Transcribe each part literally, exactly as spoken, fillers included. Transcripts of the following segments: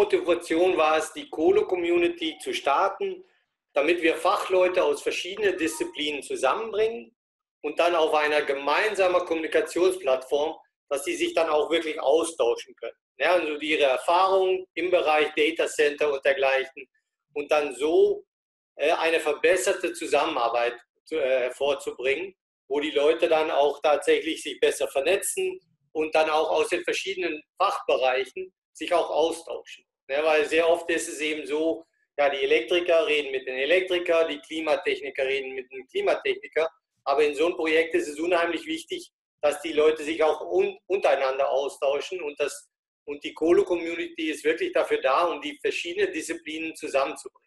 Motivation war es, die Colo-Community zu starten, damit wir Fachleute aus verschiedenen Disziplinen zusammenbringen und dann auf einer gemeinsamen Kommunikationsplattform, dass sie sich dann auch wirklich austauschen können. Ja, also ihre Erfahrungen im Bereich Data Center und dergleichen und dann so äh, eine verbesserte Zusammenarbeit zu, äh, hervorzubringen, wo die Leute dann auch tatsächlich sich besser vernetzen und dann auch aus den verschiedenen Fachbereichen sich auch austauschen. Ja, weil sehr oft ist es eben so, ja, die Elektriker reden mit den Elektrikern, die Klimatechniker reden mit den Klimatechnikern, aber in so einem Projekt ist es unheimlich wichtig, dass die Leute sich auch un untereinander austauschen und, das, und die Colo-Community ist wirklich dafür da, um die verschiedenen Disziplinen zusammenzubringen.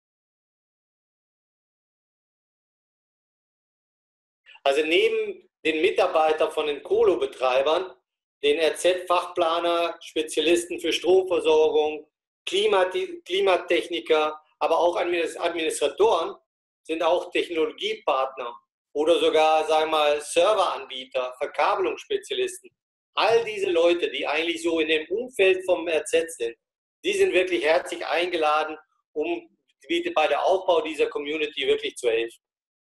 Also neben den Mitarbeitern von den Colo-Betreibern, den R Z-Fachplaner, Spezialisten für Stromversorgung, Klimat Klimatechniker, aber auch Administratoren sind auch Technologiepartner oder sogar, sagen wir mal, Serveranbieter, Verkabelungsspezialisten. All diese Leute, die eigentlich so in dem Umfeld vom R Z sind, die sind wirklich herzlich eingeladen, um bei der Aufbau dieser Community wirklich zu helfen.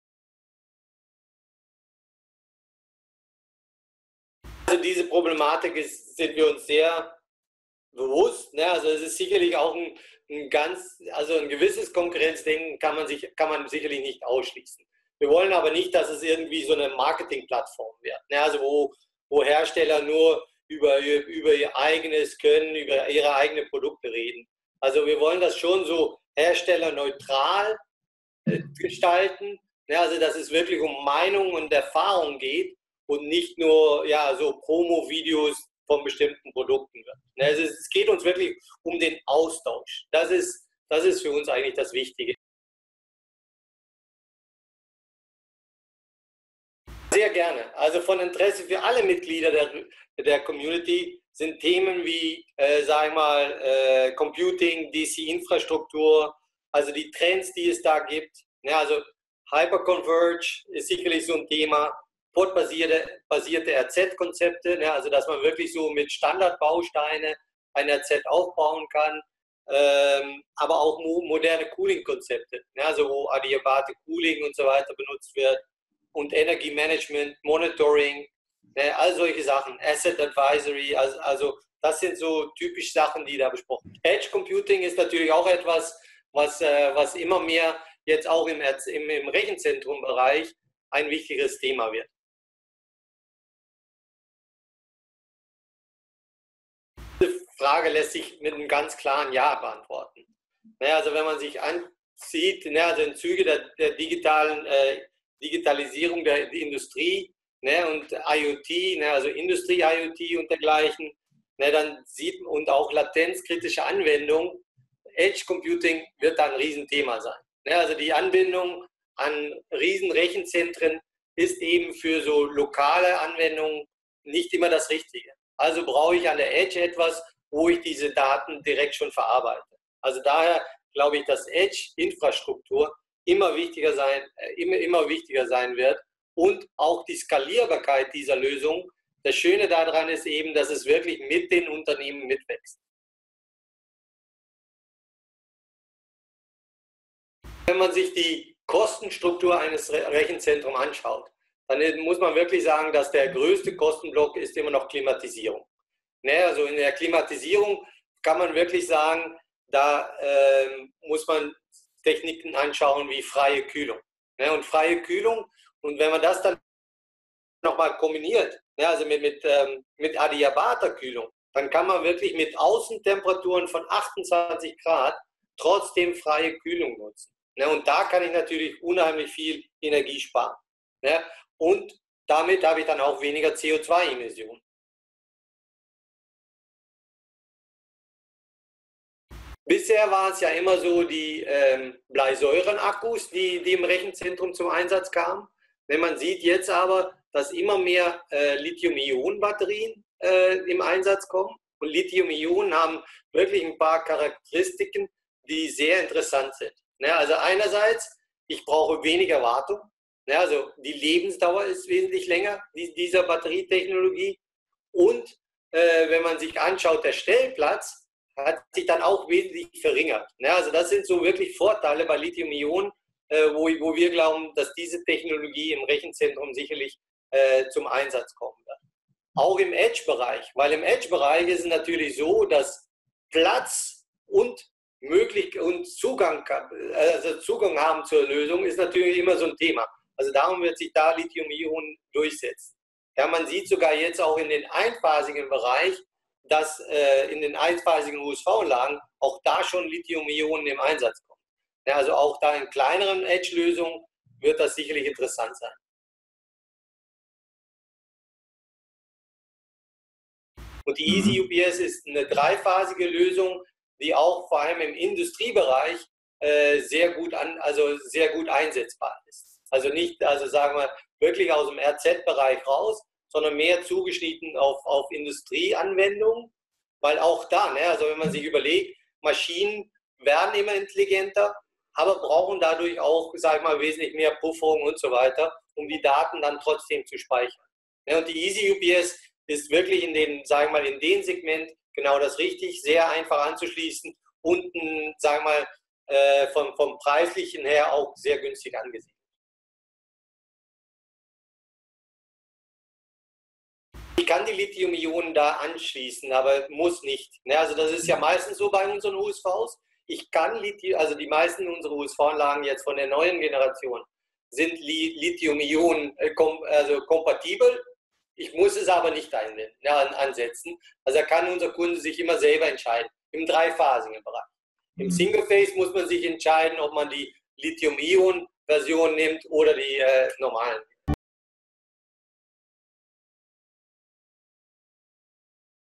Also diese Problematik ist, sind wir uns sehr bewusst. Ne? Also es ist sicherlich auch ein, ein ganz, also ein gewisses Konkurrenzdenken kann man sich, kann man sicherlich nicht ausschließen. Wir wollen aber nicht, dass es irgendwie so eine Marketingplattform wird. Ne? Also wo, wo Hersteller nur über, über ihr eigenes Können, über ihre eigenen Produkte reden. Also wir wollen das schon so herstellerneutral äh, gestalten. Ne? Also dass es wirklich um Meinung und Erfahrung geht und nicht nur ja, so Promo-Videos von bestimmten Produkten wird. Also es geht uns wirklich um den Austausch. Das ist, das ist für uns eigentlich das Wichtige. Sehr gerne. Also von Interesse für alle Mitglieder der, der Community sind Themen wie, äh, sagen wir mal, äh, Computing, D C-Infrastruktur, also die Trends, die es da gibt. Ja, also Hyperconverge ist sicherlich so ein Thema. Portbasierte basierte R Z-Konzepte, ne, also dass man wirklich so mit Standardbausteine ein R Z aufbauen kann, ähm, aber auch mo moderne Cooling-Konzepte, ne, also wo adiabate Cooling und so weiter benutzt wird und Energiemanagement, Monitoring, ne, all solche Sachen, Asset Advisory, also, also das sind so typisch Sachen, die da besprochen werden. Edge Computing ist natürlich auch etwas, was, äh, was immer mehr jetzt auch im, im, im Rechenzentrum-Bereich ein wichtiges Thema wird. Frage lässt sich mit einem ganz klaren Ja beantworten. Naja, also wenn man sich ansieht, ne, also in Züge der, der digitalen äh, Digitalisierung der, der Industrie, ne, und IoT, ne, also Industrie-IoT und dergleichen, ne, dann sieht man und auch latenzkritische Anwendung, Edge Computing wird da ein Riesenthema sein. Ne, also die Anbindung an Riesenrechenzentren ist eben für so lokale Anwendungen nicht immer das Richtige. Also brauche ich an der Edge etwas, wo ich diese Daten direkt schon verarbeite. Also daher glaube ich, dass Edge-Infrastruktur immer wichtiger sein, immer, immer wichtiger sein wird und auch die Skalierbarkeit dieser Lösung. Das Schöne daran ist eben, dass es wirklich mit den Unternehmen mitwächst. Wenn man sich die Kostenstruktur eines Rechenzentrums anschaut, dann muss man wirklich sagen, dass der größte Kostenblock ist immer noch Klimatisierung. Ne, also in der Klimatisierung kann man wirklich sagen, da äh, muss man Techniken anschauen wie freie Kühlung. Ne, und freie Kühlung, und wenn man das dann nochmal kombiniert, ne, also mit, mit, ähm, mit Adiabata-Kühlung, dann kann man wirklich mit Außentemperaturen von achtundzwanzig Grad trotzdem freie Kühlung nutzen. Ne, und da kann ich natürlich unheimlich viel Energie sparen. Ne, und damit habe ich dann auch weniger C O zwei Emissionen. Bisher war es ja immer so die ähm, Bleisäuren-Akkus, die, die im Rechenzentrum zum Einsatz kamen. Wenn man sieht jetzt aber, dass immer mehr äh, Lithium-Ionen-Batterien äh, im Einsatz kommen. Und Lithium-Ionen haben wirklich ein paar Charakteristiken, die sehr interessant sind. Ne, also einerseits, ich brauche weniger Wartung. Ne, also die Lebensdauer ist wesentlich länger dieser Batterietechnologie. Und äh, wenn man sich anschaut, der Stellplatz, hat sich dann auch wesentlich verringert. Ja, also das sind so wirklich Vorteile bei Lithium-Ionen, äh, wo, wo wir glauben, dass diese Technologie im Rechenzentrum sicherlich äh, zum Einsatz kommen wird. Auch im Edge-Bereich, weil im Edge-Bereich ist es natürlich so, dass Platz und möglich und Zugang, also Zugang haben zur Lösung ist natürlich immer so ein Thema. Also darum wird sich da Lithium-Ionen durchsetzen. Ja, man sieht sogar jetzt auch in den einphasigen Bereich, dass äh, in den einphasigen U S V-Anlagen auch da schon Lithium-Ionen im Einsatz kommen. Ja, also auch da in kleineren Edge-Lösungen wird das sicherlich interessant sein. Und die Easy U P S ist eine dreiphasige Lösung, die auch vor allem im Industriebereich äh, sehr gut an, also sehr gut einsetzbar ist. Also nicht, also sagen wir, wirklich aus dem R Z-Bereich raus, sondern mehr zugeschnitten auf, auf Industrieanwendungen, weil auch da, ne, also wenn man sich überlegt, Maschinen werden immer intelligenter, aber brauchen dadurch auch, sag ich mal, wesentlich mehr Pufferung und so weiter, um die Daten dann trotzdem zu speichern. Ja, und die Easy U P S ist wirklich in den, sagen wir mal, in dem Segment genau das richtig, sehr einfach anzuschließen und, sagen wir mal, äh, vom, vom Preislichen her auch sehr günstig angesehen. Ich kann die Lithium-Ionen da anschließen, aber muss nicht. Ne? Also das ist ja meistens so bei unseren U S Vs. Ich kann Lithium, also die meisten unserer U S V-Anlagen jetzt von der neuen Generation sind Lithium-Ionen äh, kom also kompatibel. Ich muss es aber nicht ein, ja, ansetzen. Also da kann unser Kunde sich immer selber entscheiden, im dreiphasigen Bereich. Im Single-Phase muss man sich entscheiden, ob man die Lithium-Ionen-Version nimmt oder die äh, normalen.